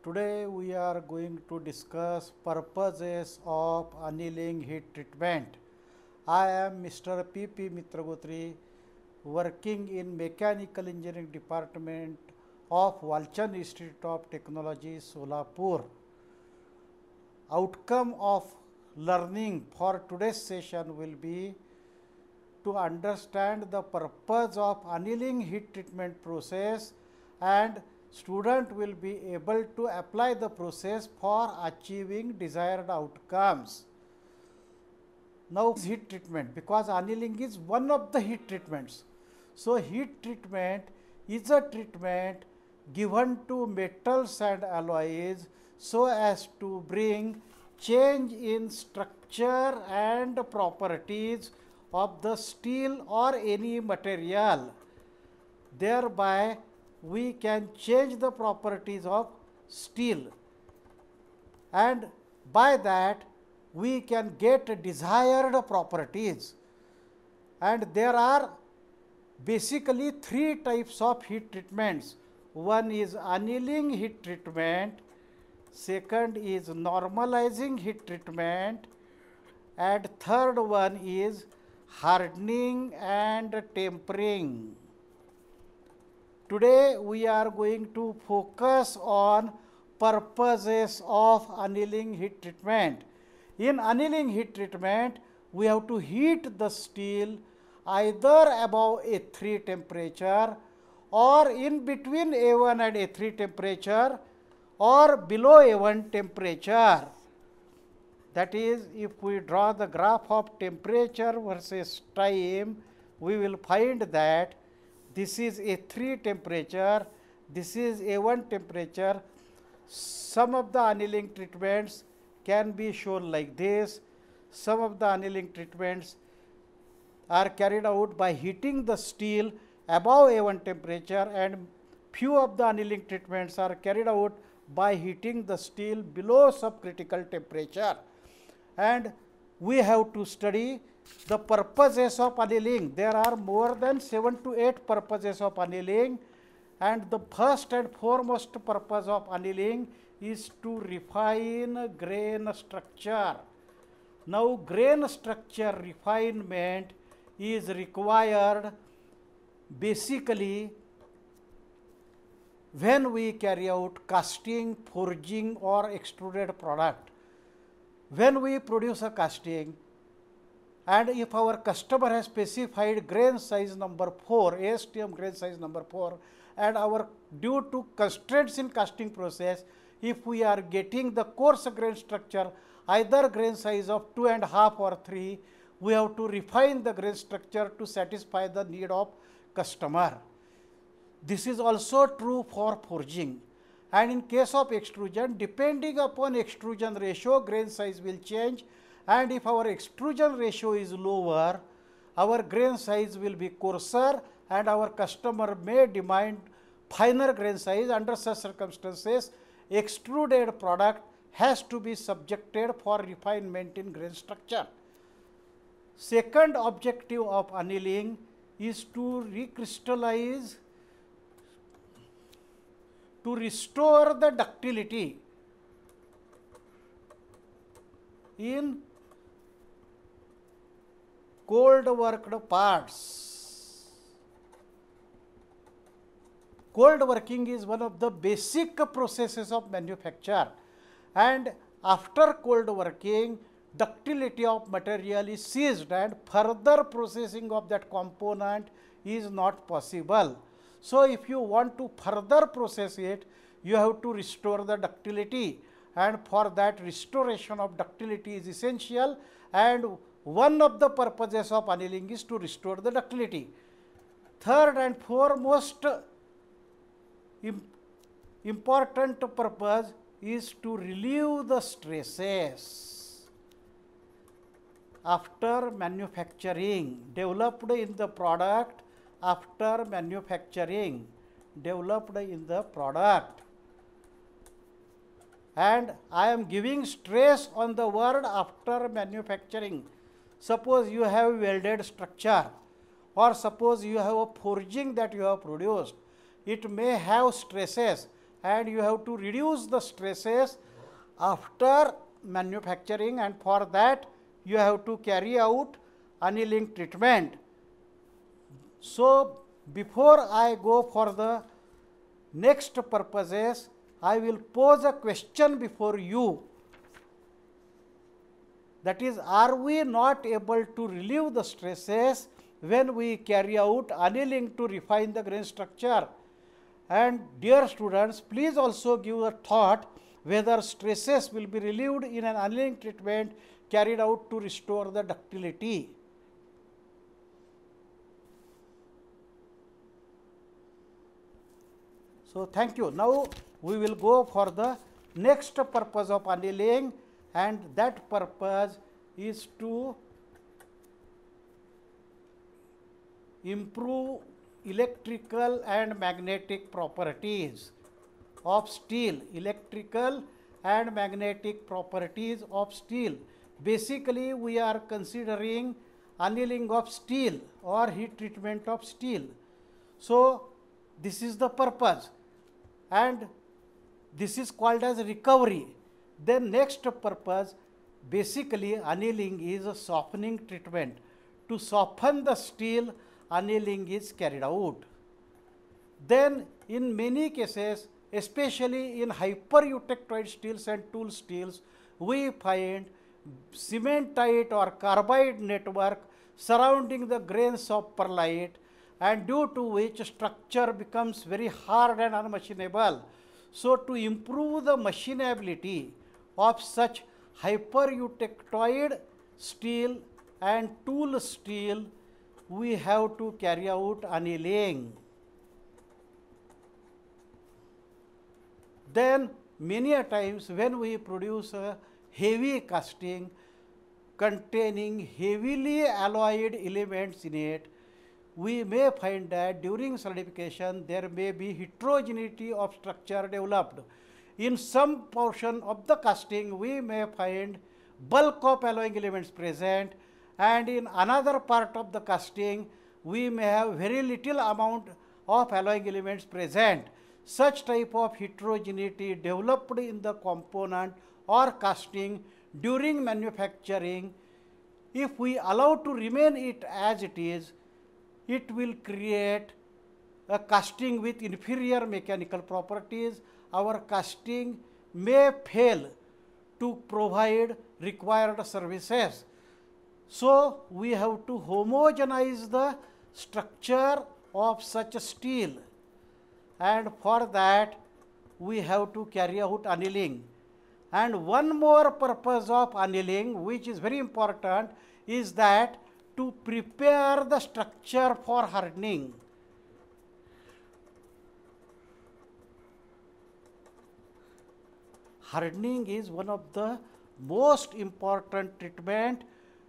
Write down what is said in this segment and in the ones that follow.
Today we are going to discuss purposes of annealing heat treatment. I am Mr. P.P. Mitragotri, working in Mechanical Engineering Department of Walchand Institute of Technology, Solapur. Outcome of learning for today's session will be to understand the purpose of annealing heat treatment process, and student will be able to apply the process for achieving desired outcomes. Now heat treatment, because annealing is one of the heat treatments. So heat treatment is a treatment given to metals and alloys so as to bring change in structure and properties of the steel or any material. Thereby we can change the properties of steel, and by that we can get desired properties. And there are basically three types of heat treatments. One is annealing heat treatment, second is normalizing heat treatment, and third one is hardening and tempering. Today we are going to focus on purposes of annealing heat treatment. In annealing heat treatment, we have to heat the steel either above A3 temperature or in between A1 and A3 temperature or below A1 temperature. That is, if we draw the graph of temperature versus time, we will find that this is A3 temperature, this is A1 temperature. Some of the annealing treatments can be shown like this. Some of the annealing treatments are carried out by heating the steel above A1 temperature, and few of the annealing treatments are carried out by heating the steel below subcritical temperature. And we have to study the purposes of annealing. There are more than 7 to 8 purposes of annealing, and the first and foremost purpose of annealing is to refine grain structure. Now grain structure refinement is required basically when we carry out casting, forging or extruded product. When we produce a casting, and if our customer has specified grain size number 4, ASTM grain size number 4, and our due to constraints in casting process, if we are getting the coarse grain structure either grain size of 2.5 or 3, we have to refine the grain structure to satisfy the need of customer. This is also true for forging. And in case of extrusion, depending upon extrusion ratio, grain size will change, and if our extrusion ratio is lower, our grain size will be coarser and our customer may demand finer grain size. Under such circumstances, extruded product has to be subjected for refinement in grain structure. Second objective of annealing is to recrystallize, to restore the ductility in cold worked parts. Cold working is one of the basic processes of manufacture, and after cold working, ductility of material is ceased and further processing of that component is not possible. So if you want to further process it, you have to restore the ductility, and for that restoration of ductility is essential, and one of the purposes of annealing is to restore the ductility. Third and foremost important purpose is to relieve the stresses after manufacturing, developed in the product after manufacturing, developed in the product. And I am giving stress on the word after manufacturing. Suppose you have welded structure, or suppose you have a forging that you have produced. It may have stresses, and you have to reduce the stresses after manufacturing, and for that you have to carry out annealing treatment. So, before I go for the next purposes, I will pose a question before you, that is, are we not able to relieve the stresses when we carry out annealing to refine the grain structure? And dear students, please also give a thought whether stresses will be relieved in an annealing treatment carried out to restore the ductility. So, thank you. Now, we will go for the next purpose of annealing, and that purpose is to improve electrical and magnetic properties of steel. Electrical and magnetic properties of steel. Basically, we are considering annealing of steel or heat treatment of steel. So, this is the purpose, and this is called as recovery. Then next purpose, basically annealing is a softening treatment. To soften the steel, annealing is carried out. Then in many cases, especially in hyper-eutectoid steels and tool steels, we find cementite or carbide network surrounding the grains of perlite, and due to which structure becomes very hard and unmachinable. So, to improve the machinability of such hyper-eutectoid steel and tool steel, we have to carry out annealing. Then many a times when we produce a heavy casting containing heavily alloyed elements in it, we may find that during solidification there may be heterogeneity of structure developed. In some portion of the casting we may find bulk of alloying elements present, and in another part of the casting we may have very little amount of alloying elements present. Such type of heterogeneity developed in the component or casting during manufacturing, if we allow to remain it as it is, it will create a casting with inferior mechanical properties. Our casting may fail to provide required services. So, we have to homogenize the structure of such steel, and for that we have to carry out annealing. And one more purpose of annealing, which is very important, is that to prepare the structure for hardening. Hardening is one of the most important treatment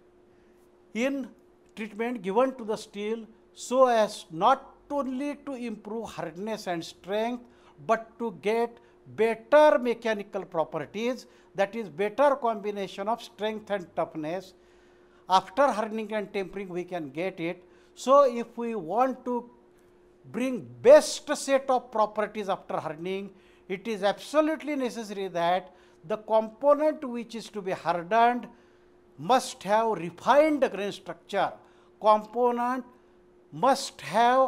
given to the steel, so as not only to improve hardness and strength, but to get better mechanical properties, that is better combination of strength and toughness. After hardening and tempering we can get it. So, if we want to bring best set of properties after hardening, it is absolutely necessary that the component which is to be hardened must have refined grain structure. Component must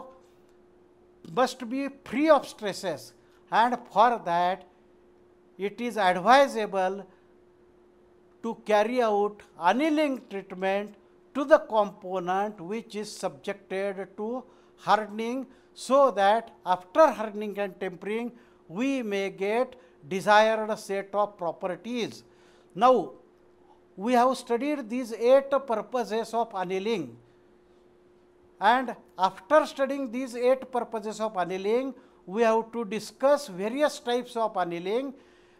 be free of stresses, and for that it is advisable to carry out annealing treatment to the component which is subjected to hardening, so that after hardening and tempering we may get desired set of properties. Now, we have studied these 8 purposes of annealing, and after studying these 8 purposes of annealing, we have to discuss various types of annealing,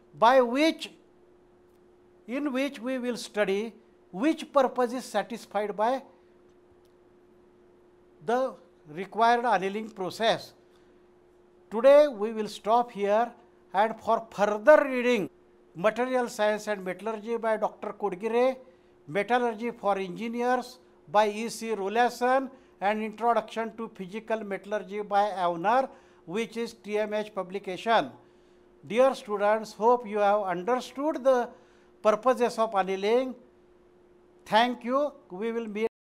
in which we will study which purpose is satisfied by the required annealing process. Today we will stop here, and for further reading Material Science and Metallurgy by Dr. Kodgire, Metallurgy for Engineers by E.C. Rolason, and Introduction to Physical Metallurgy by Avner, which is TMH publication. Dear students, hope you have understood the purposes of annealing. Thank you. We will meet.